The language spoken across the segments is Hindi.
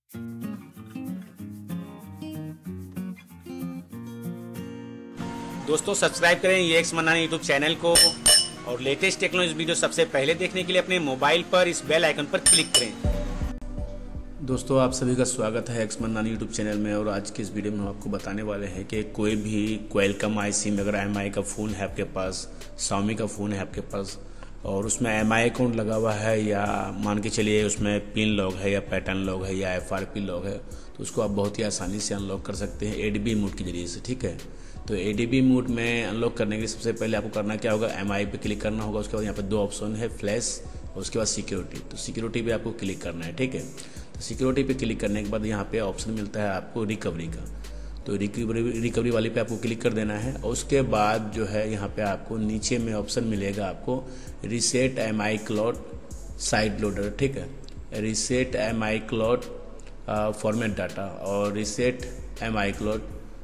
दोस्तों सब्सक्राइब करें ये एक्स मन्नानी यूट्यूब चैनल को और लेटेस्ट टेक्नोलॉजी वीडियो सबसे पहले देखने के लिए अपने मोबाइल पर इस बेल आइकन पर क्लिक करें। दोस्तों आप सभी का स्वागत है एक्स मन्नानी यूट्यूब चैनल में। और आज की इस वीडियो में हम आपको बताने वाले हैं कि कोई भी क्वालकॉम आईसी में अगर एमआई का फ़ोन है आपके पास, शाओमी का फ़ोन है आपके पास और उसमें एमआई अकाउंट लगा हुआ है या मान के चलिए उसमें पिन लॉक है या पैटर्न लॉक है या एफआरपी लॉक है, तो उसको आप बहुत ही आसानी से अनलॉक कर सकते हैं एडीबी मोड के जरिए से। ठीक है, तो एडीबी मोड में अनलॉक करने के लिए सबसे पहले आपको करना क्या होगा, एमआई पे क्लिक करना होगा। उसके बाद यहाँ पे दो ऑप्शन है, फ्लैश और उसके बाद सिक्योरिटी। तो सिक्योरिटी पे आपको क्लिक करना है। ठीक है, तो सिक्योरिटी पे क्लिक करने के बाद यहाँ पे ऑप्शन मिलता है आपको रिकवरी का। तो रिकवरी वाली पे आपको क्लिक कर देना है। और उसके बाद जो है यहाँ पे आपको नीचे में ऑप्शन मिलेगा आपको reset MI cloud side loader. ठीक है, reset MI cloud format data और रीसेट एमआई क्लाउड,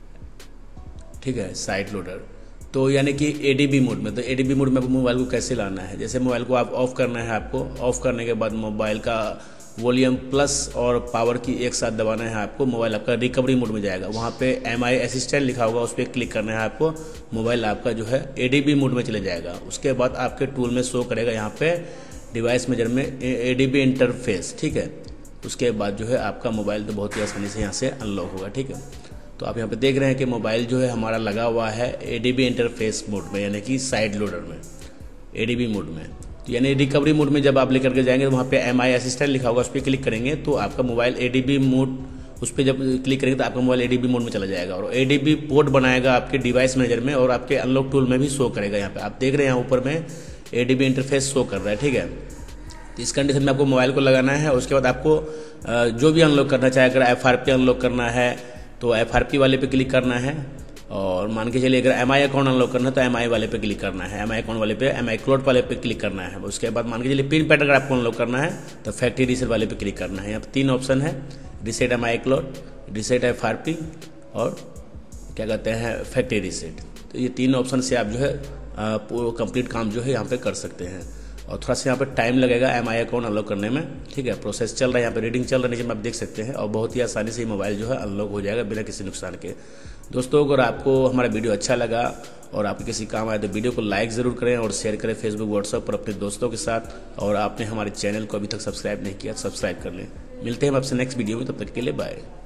ठीक है, साइड लोडर। तो यानी कि एडीबी मोड में, तो एडीबी मोड में आपको मोबाइल को कैसे लाना है, जैसे मोबाइल को आप ऑफ करना है, आपको ऑफ करने के बाद मोबाइल का वॉल्यूम प्लस और पावर की एक साथ दबाना है आपको, मोबाइल आपका रिकवरी मोड में जाएगा। वहाँ पे एमआई असिस्टेंट लिखा होगा, उस पर क्लिक करना है आपको, मोबाइल आपका जो है एडीबी मोड में चले जाएगा। उसके बाद आपके टूल में शो करेगा यहाँ पे डिवाइस मेजर में एडीबी इंटरफेस। ठीक है, उसके बाद जो है आपका मोबाइल तो बहुत ही आसानी से यहाँ से अनलॉक होगा। ठीक है, तो आप यहाँ पे देख रहे हैं कि मोबाइल जो है हमारा लगा हुआ है एडीबी इंटरफेस मोड में, यानी कि साइड लोडर में, एडीबी मोड में। तो यानी रिकवरी मोड में जब आप लेकर के जाएंगे तो वहाँ पे एमआई असिस्टेंट लिखा होगा, उस पर क्लिक करेंगे तो आपका मोबाइल एडीबी मोड, उस पर जब क्लिक करेंगे तो आपका मोबाइल एडीबी मोड में चला जाएगा और एडीबी पोर्ट बनाएगा आपके डिवाइस मैनेजर में और आपके अनलॉक टूल में भी शो करेगा। यहाँ पे आप देख रहे हैं यहाँ ऊपर में एडीबी इंटरफेस शो कर रहा है। ठीक है, तो इस कंडीशन में आपको मोबाइल को लगाना है। उसके बाद आपको जो भी अनलॉक करना चाहे, अगर एफआरपी अनलॉक करना है तो एफआरपी वाले पे क्लिक करना है। और मान के चलिए अगर एमआई अकाउंट अनलॉक करना है तो एमआई वाले पे क्लिक करना है, एमआई अकाउंट वाले पे, एमआई क्लाउड वाले पे क्लिक करना है। उसके बाद मान के चलिए पिन पैटर्न अगर आपको अनलॉक करना है तो फैक्ट्री रीसेट वाले पे क्लिक करना है। यहाँ पे तीन ऑप्शन है, reset MI cloud, reset FRP और क्या कहते हैं फैक्ट्री रीसेट। तो ये तीन ऑप्शन से आप जो है कंप्लीट काम जो है यहाँ पे कर सकते हैं। और थोड़ा सा यहाँ पे टाइम लगेगा एमआई अकाउंट अनलॉक करने में। ठीक है, प्रोसेस चल रहा है, यहाँ पे रीडिंग चल रहा है नीचे में आप देख सकते हैं। और बहुत ही आसानी से ये मोबाइल जो है अनलॉक हो जाएगा बिना किसी नुकसान के। दोस्तों अगर आपको हमारा वीडियो अच्छा लगा और आपके किसी काम आए तो वीडियो को लाइक ज़रूर करें और शेयर करें फेसबुक व्हाट्सएप पर अपने दोस्तों के साथ। और आपने हमारे चैनल को अभी तक सब्सक्राइब नहीं किया तो सब्सक्राइब कर लें। मिलते हैं हम आपसे नेक्स्ट वीडियो में, तब तक के लिए बाय।